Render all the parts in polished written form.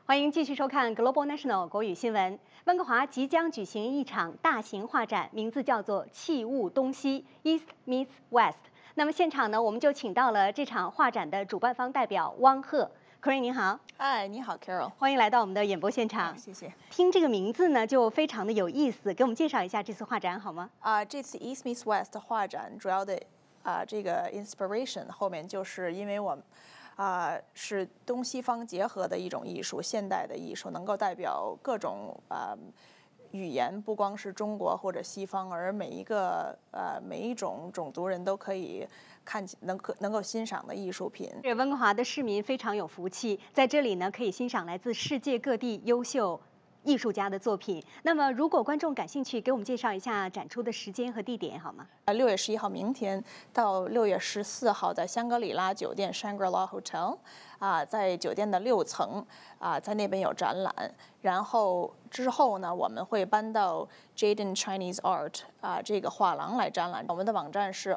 欢迎继续收看 Global National 国语新闻。温哥华即将举行一场大型画展，名字叫做“器物东西 ”（East meets West）。那么现场呢，我们就请到了这场画展的主办方代表汪鹤。Corinne 您好， 嗨，你好 Carol， 欢迎来到我们的演播现场。 谢谢。 听这个名字呢，就非常的有意思，给我们介绍一下这次画展好吗？ 这次 East meets West 的画展主要的这个 inspiration 后面就是因为我们是东西方结合的一种艺术，现代的艺术能够代表各种语言，不光是中国或者西方，而每一种种族人都可以能够欣赏的艺术品。 这温哥华的市民非常有福气，在这里呢可以欣赏来自世界各地优秀艺术家的作品。那么，如果观众感兴趣，给我们介绍一下展出的时间和地点好吗 ？6月11号明天到6月14号，在香格里拉酒店 Shangri-La Hotel， 在酒店的6层在那边有展览。然后之后呢，我们会搬到 Jaden Chinese Art 这个画廊来展览。我们的网站是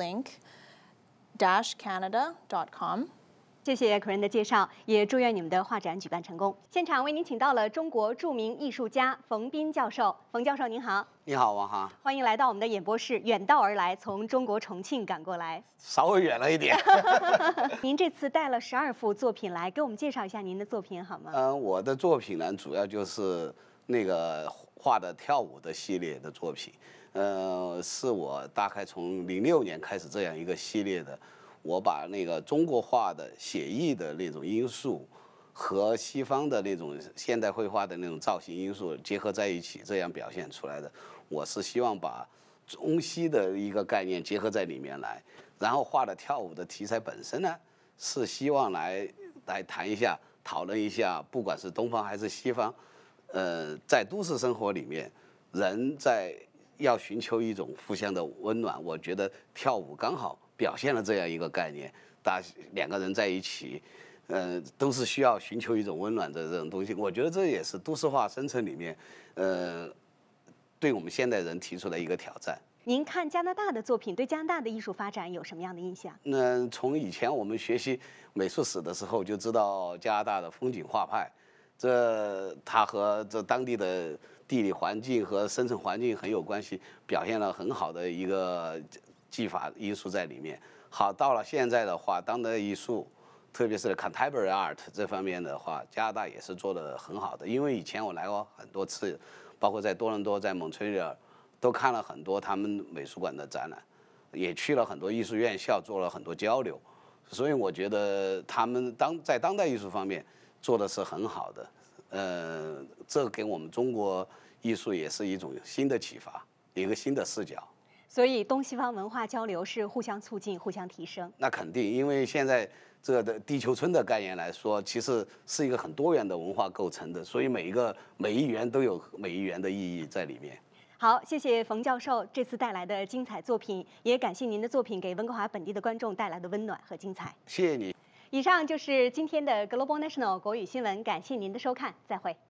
Artlink-Canada.com。 谢谢 Corinne 的介绍，也祝愿你们的画展举办成功。现场为您请到了中国著名艺术家冯彬教授。冯教授您好。 你好，王航。 欢迎来到我们的演播室，远道而来，从中国重庆赶过来， 稍微远了一点。 您这次带了12幅作品来，给我们介绍一下您的作品好吗？ 我的作品呢，主要就是那个画的跳舞的系列的作品。是我大概从06年开始这样一个系列的。我把那个中国画的写意的那种因素和西方的那种现代绘画的那种造型因素结合在一起，这样表现出来的。我是希望把中西的一个概念结合在里面来，然后画的跳舞的题材本身呢，是希望来谈一下、讨论一下，不管是东方还是西方，在都市生活里面，人要寻求一种互相的温暖。我觉得跳舞刚好表现了这样一个概念，两个人在一起，都是需要寻求一种温暖的这种东西。我觉得这也是都市化生存里面，对我们现代人提出的一个挑战。 您看加拿大的作品，对加拿大的艺术发展有什么样的印象？ 那从以前我们学习美术史的时候就知道加拿大的风景画派，它和这当地的地理环境和生存环境很有关系，表现了很好的一个技法因素在里面。好，到了现在的话，当代艺术，特别是 contemporary art 这方面的话，加拿大也是做得很好的。因为以前我来过很多次，包括在多伦多、在蒙特利尔，都看了很多他们美术馆的展览，也去了很多艺术院校，做了很多交流。所以我觉得他们在当代艺术方面做的是很好的。这给我们中国艺术也是一种新的启发，一个新的视角。 所以东西方文化交流是互相促进、互相提升。 那肯定，因为现在这个的地球村的概念来说，其实是一个很多元的文化构成的，所以每一元都有每一元的意义在里面。 好，谢谢冯教授这次带来的精彩作品，也感谢您的作品给温哥华本地的观众带来的温暖和精彩。 谢谢你。 以上就是今天的 Global National 国语新闻，感谢您的收看，再会。